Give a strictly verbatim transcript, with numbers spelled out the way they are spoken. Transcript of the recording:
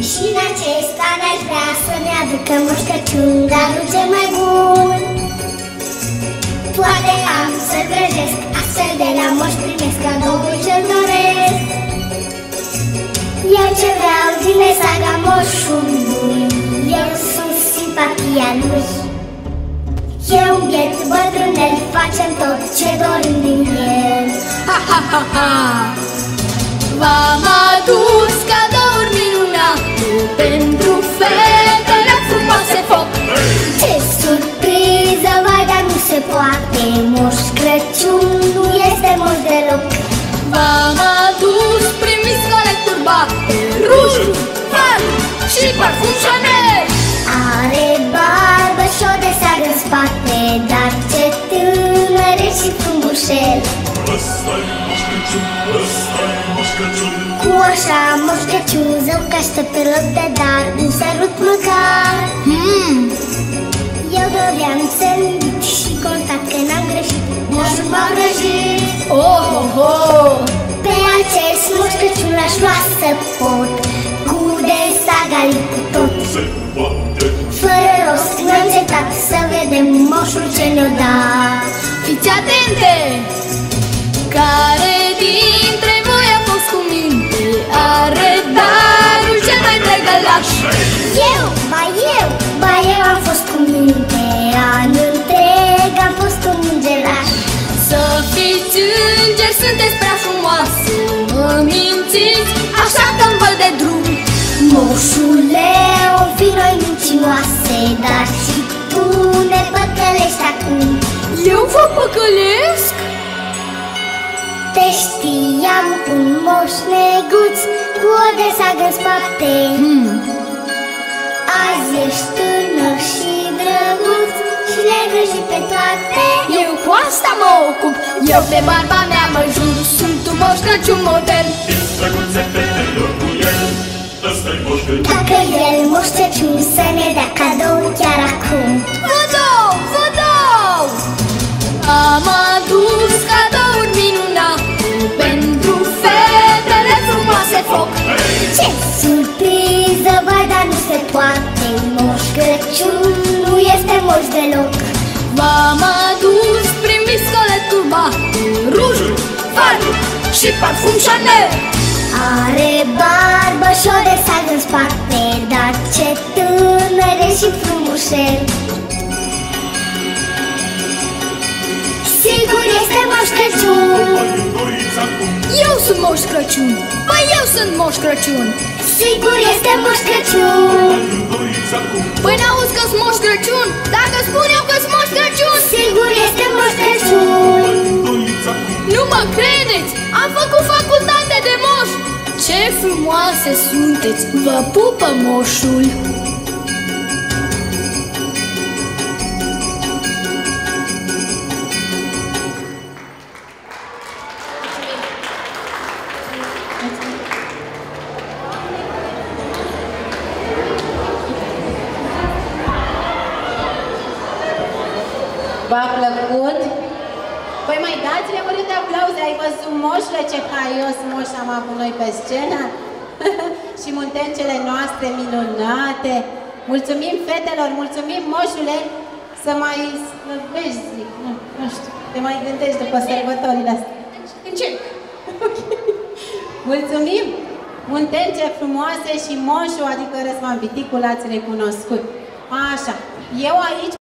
Și în acest an aș vrea să-mi aducă Moș Crăciun darul cel mai bun. Poate am să-l vrăjesc, astfel de la moș primesc cadoul ce-l doresc. Eu ce vreau din saga moșului, eu sunt simpatia lui. Eu un biet bătrânel, facem tot ce dorim din el. Ha, ha, ha, ha! V-am adus cadouri minunate pentru fetele frumoase foc. Ce surpriză, vai, dar nu se poate, Moș Crăciun nu este moș deloc. V-am adus primiți colecturi bate, ruj, far și parfum Chanel. Are barbă și o deseagă în spate, dar ce tânăre și frumușel. Ăsta-i Moș Crăciun, ăsta-i Moș Crăciun. Cu așa Moș Crăciun zău că aștept în loc de dar un sărut măcar. Hmm. Eu doream să-l invit și constat că n-am greșit, moșul m-a vrăjit. Oh, oh, oh. Pe acest Moș Crăciun l-aș lua să pot, cu desaga-li cu tot. Se poate. Fără rost n-am cetat să vedem moșul ce ne-o dat. Fiți atente! Care dintre voi a fost cu minte? Are darul cel mai drăgălaș? Eu, ba eu, ba eu am fost cu minte, anul întreg am fost un îngeraș. Să fiți îngeri, sunteți prea frumoase, mă mințiți, așa că-mi văd de drum. Moșule, o fi noi mincinoase, dar și tu ne păcălești acum. Eu vă păcălesc? Te știam un moș neguț, cu o desagă în spate. Hmm. Azi ești tânăr și drăguț și le-ai vrăjit pe toate. Eu cu asta mă ocup, eu pe barba mea mă jur, sunt un Moș Crăciun modern. Fiți drăguțe fetelor cu el, ăsta-i Moș Crăciun. Dacă el, Moș Crăciun, să ne dea cadou chiar acum. Vă dau, vă dau! Am adus cadouri minunate pentru fetele frumoase foc. Ce surpriză, vai, dar nu se poate, Moș Crăciun nu este moș deloc. V-am adus primiți colecturi bate, ruj, far și parfum Chanel. Are barbă și o desagă în spate, dar ce tânăre și frumușel. Sigur este Moș Crăciun. Eu sunt Moș Crăciun. Păi eu sunt Moș Crăciun. Sigur este Moș Crăciun. Păi n-auzi că-s Moș Crăciun? Dacă spun eu că-s Moș Crăciun, Sigur este Moș Crăciun. nu mă credeți? Am făcut facultate de moș. Ce frumoase sunteți! Vă pupă moșul! V-a plăcut? Păi mai dați-le urâte aplauze, ai văzut moșule ce haios moș am avut noi pe scenă? Și muntencele noastre minunate. Mulțumim fetelor, mulțumim moșule, să mai slăbești, zic, nu, nu știu, te mai gândești după sărbătorile astea. Încep! Mulțumim! Muntence frumoase și moșul, adică Răzvan Viticul, l-ați recunoscut. Așa, eu aici